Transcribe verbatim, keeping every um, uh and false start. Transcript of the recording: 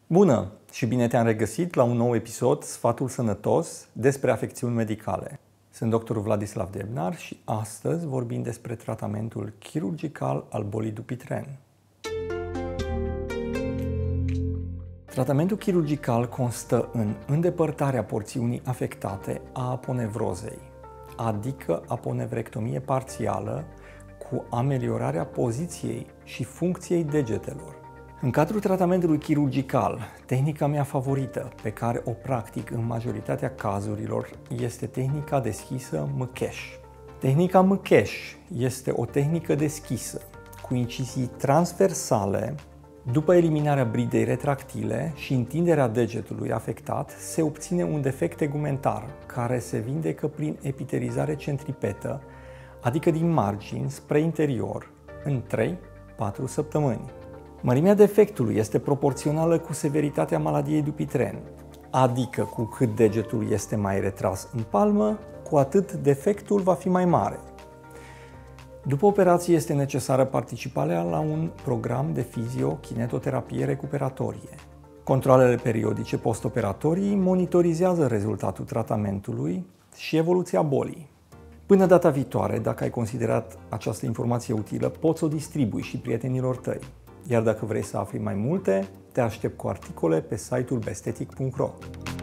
Bună și bine te-am regăsit la un nou episod Sfatul Sănătos despre afecțiuni medicale. Sunt doctorul Vladislav Debnar și astăzi vorbim despre tratamentul chirurgical al bolii Dupuytren. Tratamentul chirurgical constă în îndepărtarea porțiunii afectate a aponevrozei, adică aponevrectomie parțială cu ameliorarea poziției și funcției degetelor. În cadrul tratamentului chirurgical, tehnica mea favorită, pe care o practic în majoritatea cazurilor, este tehnica deschisă Mkesh. Tehnica Mkesh este o tehnică deschisă, cu incizii transversale. După eliminarea bridei retractile și întinderea degetului afectat, se obține un defect tegumentar, care se vindecă prin epiterizare centripetă, adică din margini spre interior, în trei patru săptămâni. Mărimea defectului este proporțională cu severitatea maladiei Dupuytren, adică cu cât degetul este mai retras în palmă, cu atât defectul va fi mai mare. După operație este necesară participarea la un program de fizio-kinetoterapie recuperatorie. Controalele periodice postoperatorii monitorizează rezultatul tratamentului și evoluția bolii. Până data viitoare, dacă ai considerat această informație utilă, poți să o distribui și prietenilor tăi. Iar dacă vrei să afli mai multe, te aștept cu articole pe site-ul bestetic punct ro.